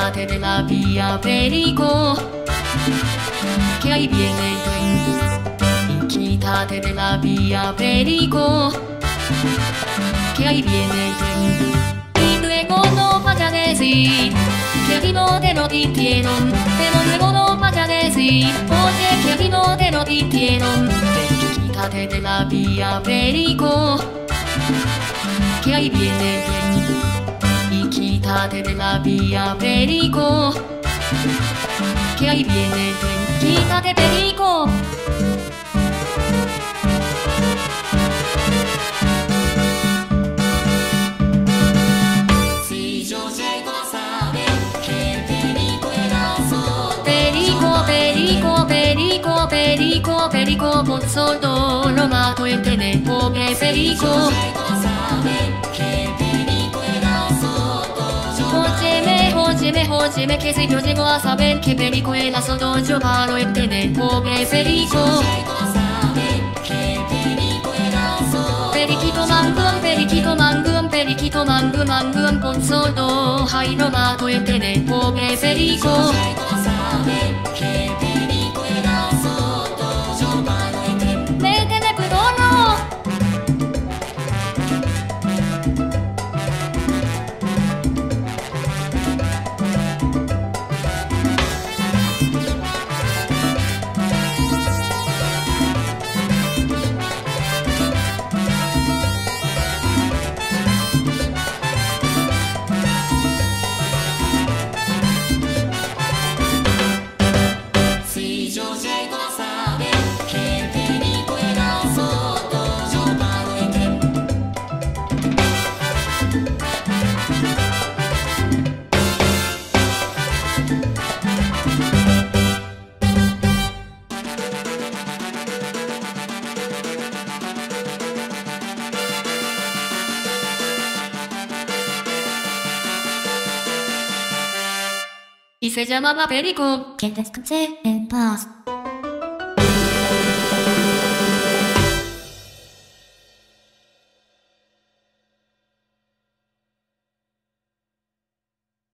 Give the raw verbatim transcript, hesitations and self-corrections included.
quítate de la vía Perico, que ahí viene el tren. Y quítate de la vía Perico, que ahí viene el tren. Y luego no vaya a decir que aquí no te noticiaron, pero luego no vaya a decir, oye, que aquí no te noticiaron. Ven, quítate de la vía Perico, que ahí viene el tren. Y quítate de la vía Perico, que ahí viene el tren. Quítate, Perico. Si yo llego a saber que el Perico era sordo, Perico, Perico, Perico, Perico, Perico, por sordo lo mato el tener pobre Perico. llego a saber que el Perico era sordo, yo Óyeme, óyeme, óyeme, que si yo llego a saber que Perico era sordo, yo paro el tener pobre Perico. llego a saber que el Perico era sordo, Periquito mangum, periquito mangum, periquito mangum, mangum, por sordo, ay, lo mato el tener pobre Perico. llego a saber que el Perico era sordo, yo paro el tren. ¡Méteme pedono! Si yo llego a saber que el Perico era sordo, yo paro el tren. Y se llamaba Perico. Que descanse en paz.